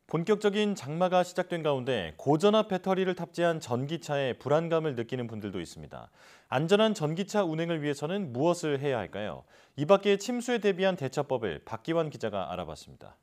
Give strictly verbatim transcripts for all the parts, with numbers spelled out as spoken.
본격적인 장마가 시작된 가운데 고전압 배터리를 탑재한 전기차에 불안감을 느끼는 분들도 있습니다. 안전한 전기차 운행을 위해서는 무엇을 해야 할까요? 이 밖에 침수에 대비한 대처법을 박기환 기자가 알아봤습니다.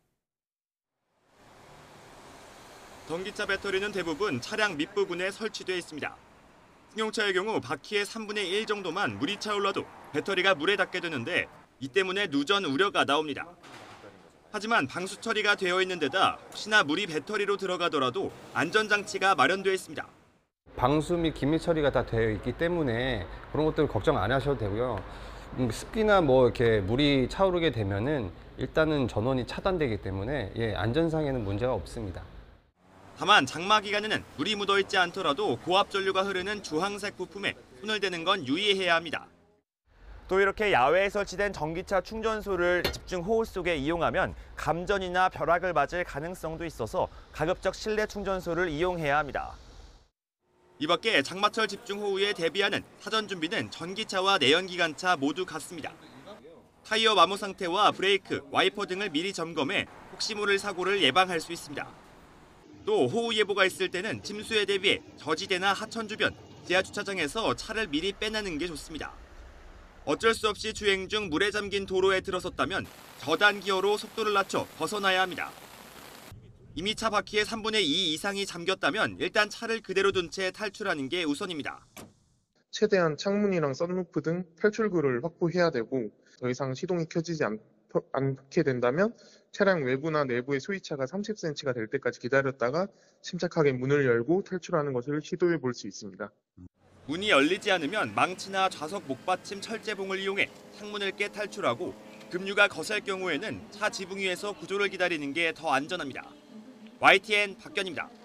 전기차 배터리는 대부분 차량 밑부분에 설치되어 있습니다. 승용차의 경우 바퀴의 삼분의 일 정도만 물이 차올라도 배터리가 물에 닿게 되는데 이 때문에 누전 우려가 나옵니다. 하지만 방수 처리가 되어 있는 데다 혹시나 물이 배터리로 들어가더라도 안전장치가 마련되어 있습니다. 방수 및 기밀 처리가 다 되어 있기 때문에 그런 것들 걱정 안 하셔도 되고요. 음, 습기나 뭐 이렇게 물이 차오르게 되면은 일단은 전원이 차단되기 때문에 예, 안전상에는 문제가 없습니다. 다만 장마 기간에는 물이 묻어있지 않더라도 고압 전류가 흐르는 주황색 부품에 손을 대는 건 유의해야 합니다. 또 이렇게 야외에 설치된 전기차 충전소를 집중 호우 속에 이용하면 감전이나 벼락을 맞을 가능성도 있어서 가급적 실내 충전소를 이용해야 합니다. 이 밖에 장마철 집중 호우에 대비하는 사전 준비는 전기차와 내연기관차 모두 같습니다. 타이어 마모 상태와 브레이크, 와이퍼 등을 미리 점검해 혹시 모를 사고를 예방할 수 있습니다. 또 호우 예보가 있을 때는 침수에 대비해 저지대나 하천 주변, 지하 주차장에서 차를 미리 빼내는 게 좋습니다. 어쩔 수 없이 주행 중 물에 잠긴 도로에 들어섰다면 저단 기어로 속도를 낮춰 벗어나야 합니다. 이미 차 바퀴의 삼분의 이 이상이 잠겼다면 일단 차를 그대로 둔 채 탈출하는 게 우선입니다. 최대한 창문이랑 썬루프 등 탈출구를 확보해야 되고 더 이상 시동이 켜지지 않, 않게 된다면 차량 외부나 내부의 소위차가 삼십 센티미터가 될 때까지 기다렸다가 침착하게 문을 열고 탈출하는 것을 시도해 볼 수 있습니다. 문이 열리지 않으면 망치나 좌석 목받침 철제봉을 이용해 창문을 깨 탈출하고 급류가 거셀 경우에는 차 지붕 위에서 구조를 기다리는 게 더 안전합니다. 와이티엔 박견입니다.